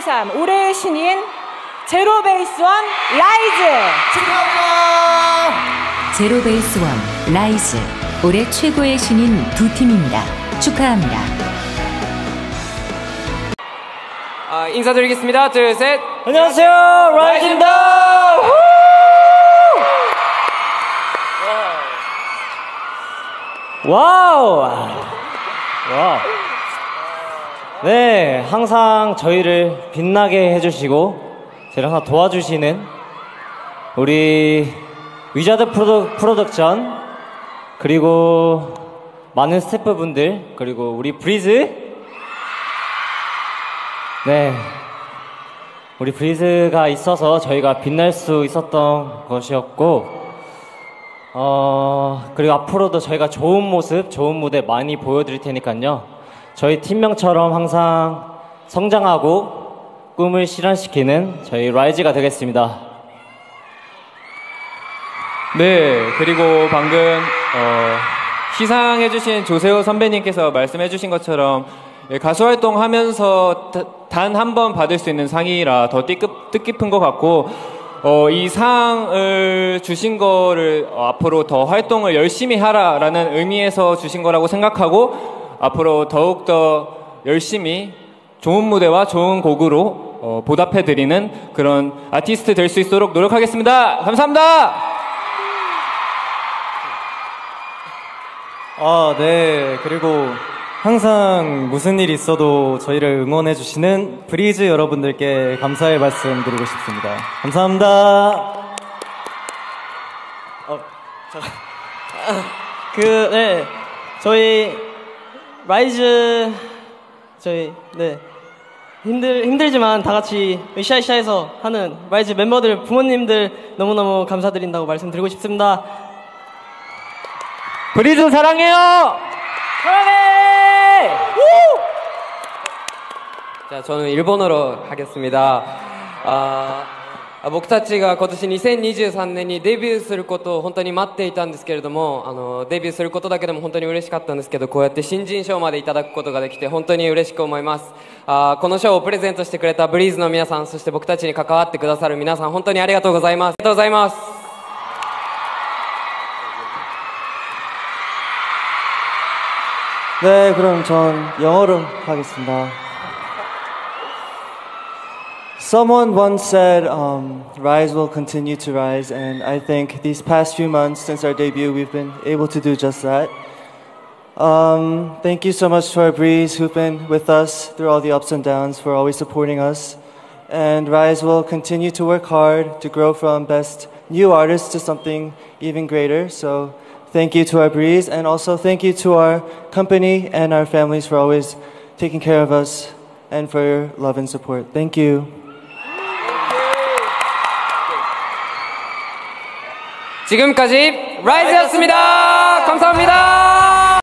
2023 올해의 신인 제로베이스원 라이즈 축하합니다. 제로베이스원 라이즈 올해 최고의 신인 두 팀입니다. 축하합니다. 인사드리겠습니다. 둘, 셋. 안녕하세요, 라이즈입니다. 와우. 와. 네, 항상 저희를 빛나게 해주시고 저희를 항상 도와주시는 우리 위자드 프로덕션 그리고 많은 스태프분들 그리고 우리 브리즈. 네, 우리 브리즈가 있어서 저희가 빛날 수 있었던 것이었고 그리고 앞으로도 저희가 좋은 모습, 좋은 무대 많이 보여드릴 테니까요. 저희 팀명처럼 항상 성장하고 꿈을 실현시키는 저희 라이즈가 되겠습니다. 네, 그리고 방금 시상해주신 조세호 선배님께서 말씀해주신 것처럼 가수 활동하면서 단 한 번 받을 수 있는 상이라 더 뜻깊은 것 같고 이 상을 주신 거를 앞으로 더 활동을 열심히 하라라는 의미에서 주신 거라고 생각하고 앞으로 더욱더 열심히 좋은 무대와 좋은 곡으로 보답해드리는 그런 아티스트 될 수 있도록 노력하겠습니다. 감사합니다. 네, 그리고 항상 무슨 일 있어도 저희를 응원해주시는 브리즈 여러분들께 감사의 말씀 드리고 싶습니다. 감사합니다. 네, 저희 라이즈 힘들지만 다 같이 으쌰으쌰해서 하는 라이즈 멤버들 부모님들 너무너무 감사드린다고 말씀드리고 싶습니다. 브리즈 사랑해요. 사랑해. 자, 저는 일본어로 하겠습니다. 僕たちが今年2023年にデビューすることを本当に待っていたんですけれども、デビューすることだけでも本当に嬉しかったんですけど、こうやって新人賞までいただくことができて本当に嬉しく思います。この賞をプレゼントしてくれたブリーズの皆さん、そして僕たちに関わってくださる皆さん、本当にありがとうございます。ありがとうございます。 네, 그럼 전 영어로 하겠습니다. Someone once said, rise will continue to rise, and I think these past few months since our debut, we've been able to do just that. Thank you so much to our Breeze who've been with us through all the ups and downs, for always supporting us. And Rise will continue to work hard to grow from best new artists to something even greater. So thank you to our Breeze, and also thank you to our company and our families for always taking care of us and for your love and support. Thank you. 지금까지 라이즈였습니다. 감사합니다.